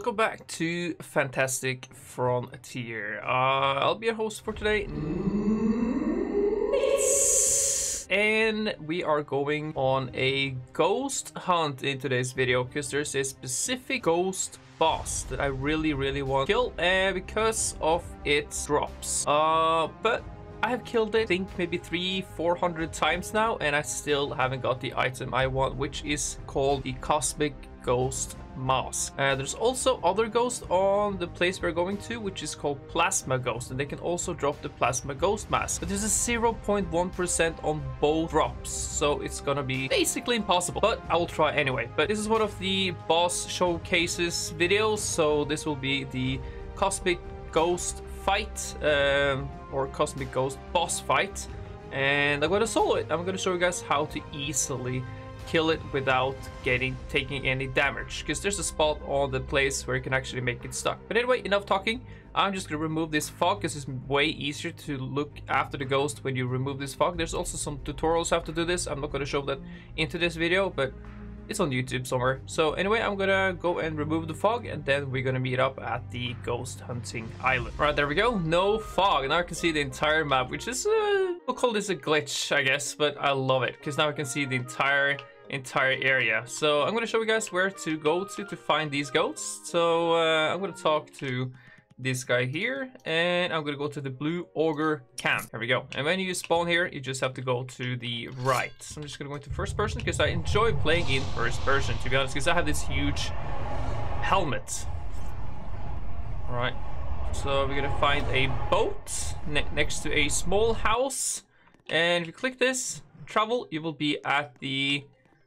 welcome back to Fantastic Frontier. I'll be your host for today. And we are going on a ghost hunt in today's video because there's a specific ghost boss that I really want to kill because of its drops. But I have killed it, I think maybe 300-400 times now, and I still haven't got the item I want, which is called the Cosmic Ghost Mask. There's also other ghosts on the place we're going to, which is called Plasma Ghost, and they can also drop the Plasma Ghost Mask. But there's a 0.1% on both drops, so it's gonna be basically impossible. But I will try anyway. But this is one of the boss showcases videos, so this will be the Cosmic Ghost fight, or Cosmic Ghost boss fight, and I'm gonna solo it. I'm gonna show you guys how to easily kill it without taking any damage, because there's a spot on the place where you can actually make it stuck. But anyway, enough talking. I'm just gonna remove this fog because it's way easier to look after the ghost when you remove this fog. There's also some tutorials how to do this. I'm not gonna show that into this video, but it's on YouTube somewhere. So anyway, I'm gonna go and remove the fog, and then we're gonna meet up at the ghost hunting island. Right, there we go. No fog. Now I can see the entire map, which is we'll call this a glitch, I guess, but I love it because now I can see the entire area. So I'm gonna show you guys where to go to find these ghosts. So I'm gonna talk to this guy here, and I'm gonna go to the Blue Ogre camp. There we go. And when you spawn here, you just have to go to the right. So I'm just gonna go into first person because I enjoy playing in first person, to be honest, because I have this huge helmet. All right, so we're gonna find a boat next to a small house, and if you click this travel, you will be at the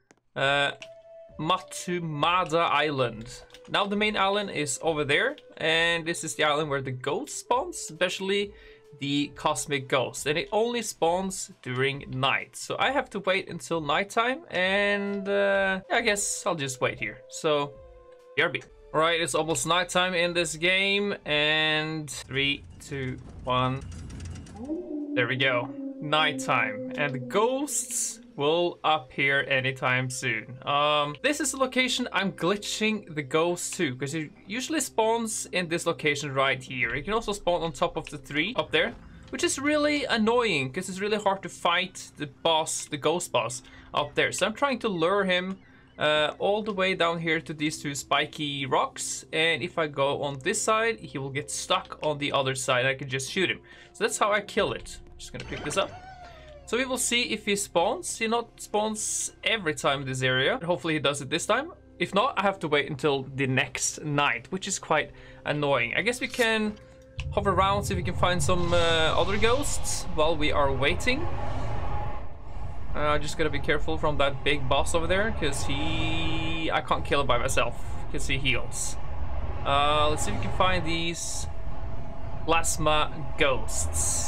Matumada Island. Now the main island is over there, and this is the island where the ghost spawns, especially the Cosmic Ghost, and it only spawns during night. So I have to wait until nighttime, and I guess I'll just wait here. So BRB. All right, it's almost nighttime in this game, and 3, 2, 1. There we go. Nighttime, and the ghosts will appear anytime soon. This is the location I'm glitching the ghost to, because it usually spawns in this location right here. It can also spawn on top of the tree up there, which is really annoying because it's really hard to fight the boss, the ghost boss up there. So I'm trying to lure him all the way down here to these two spiky rocks, and if I go on this side, he will get stuck on the other side. I can just shoot him. So that's how I kill it. Just gonna pick this up. So we will see if he spawns. He not spawns every time in this area. Hopefully he does it this time. If not, I have to wait until the next night, which is quite annoying. I guess we can hover around, see if we can find some other ghosts while we are waiting. Just gotta be careful from that big boss over there, because I can't kill him by myself, because he heals. Let's see if we can find these plasma ghosts.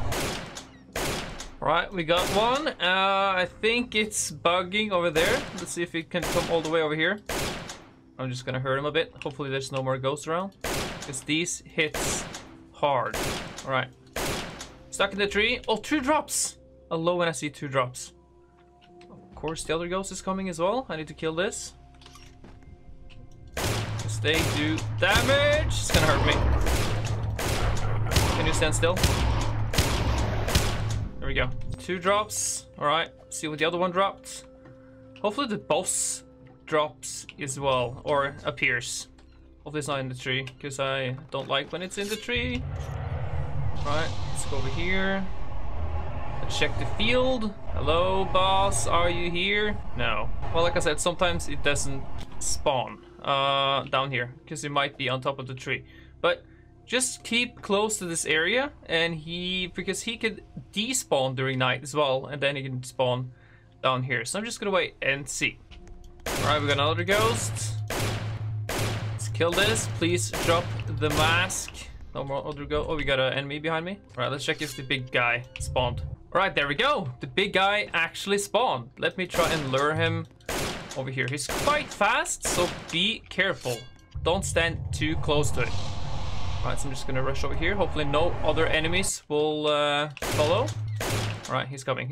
Right, we got one. I think it's bugging over there. Let's see if it can come all the way over here. I'm just gonna hurt him a bit. Hopefully there's no more ghosts around, because these hits hard. All right, stuck in the tree. Oh, 2 drops. I love when I see 2 drops. Of course, the other ghost is coming as well. I need to kill this, because they do damage. It's gonna hurt me. Can you stand still? There we go. 2 drops. All right, see what the other one dropped. Hopefully the boss drops as well, or appears. Hopefully it's not in the tree, because I don't like when it's in the tree. All right, let's go over here. Let's check the field. Hello, boss, are you here? No. Well, like I said, sometimes it doesn't spawn down here, because it might be on top of the tree. But just keep close to this area, and because he could despawn during night as well, and then he can spawn down here. So I'm just gonna wait and see. All right, we got another ghost. Let's kill this. Please drop the mask. No more other ghost. Oh, we got an enemy behind me. All right, let's check if the big guy spawned. All right, there we go. The big guy actually spawned. Let me try and lure him over here. He's quite fast, so be careful. Don't stand too close to it. Alright, so I'm just gonna rush over here. Hopefully no other enemies will follow. Alright, he's coming.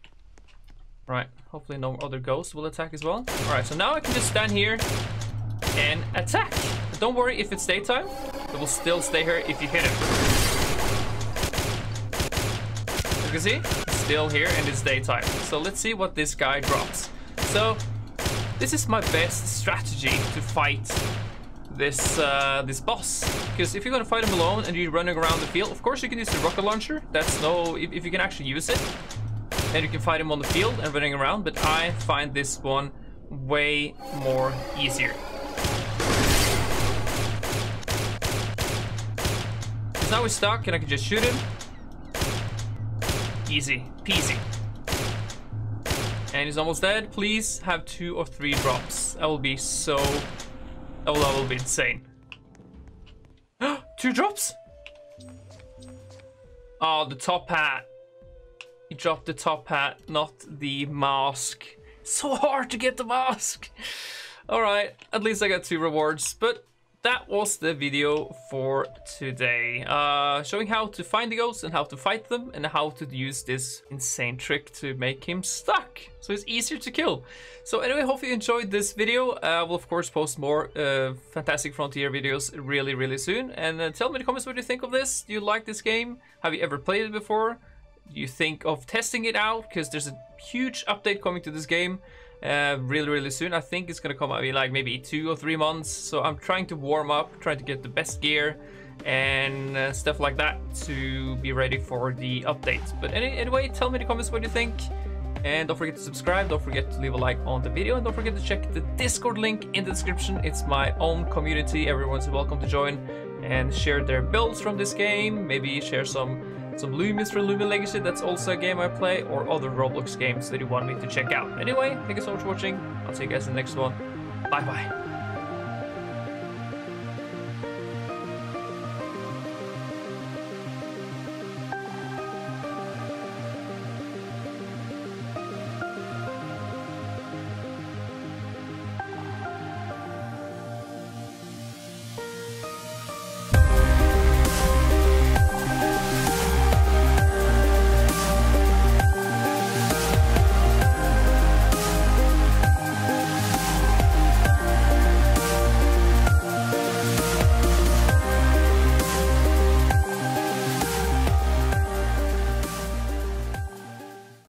Right, hopefully no other ghosts will attack as well. Alright, so now I can just stand here and attack. But don't worry if it's daytime, it will still stay here if you hit him. As you can see, it's still here and it's daytime. So let's see what this guy drops. So this is my best strategy to fight this this boss, because if you're gonna fight him alone and you're running around the field, of course you can use the rocket launcher. That's no, if you can actually use it, then you can fight him on the field and running around. But I find this one way more easier. Because now he's stuck and I can just shoot him. Easy peasy. And he's almost dead. Please have 2 or 3 drops. That will be so... Oh, that will be insane. 2 drops? Oh, the top hat. He dropped the top hat, not the mask. So hard to get the mask. Alright, at least I got 2 rewards. But that was the video for today. Showing how to find the ghosts and how to fight them and how to use this insane trick to make him stuck, so it's easier to kill. So anyway, hope you enjoyed this video. We'll of course post more Fantastic Frontier videos really soon. And tell me in the comments what you think of this. Do you like this game? Have you ever played it before? Do you think of testing it out? Because there's a huge update coming to this game really soon. I think it's gonna come out in like maybe 2 or 3 months. So I'm trying to warm up, trying to get the best gear and stuff like that to be ready for the update. But anyway, tell me in the comments what you think. And don't forget to subscribe, don't forget to leave a like on the video, and don't forget to check the Discord link in the description. It's my own community. Everyone's welcome to join and share their builds from this game. Maybe share some Loomis for Lumi Legacy, that's also a game I play, or other Roblox games that you want me to check out. Anyway, thank you so much for watching. I'll see you guys in the next one. Bye bye.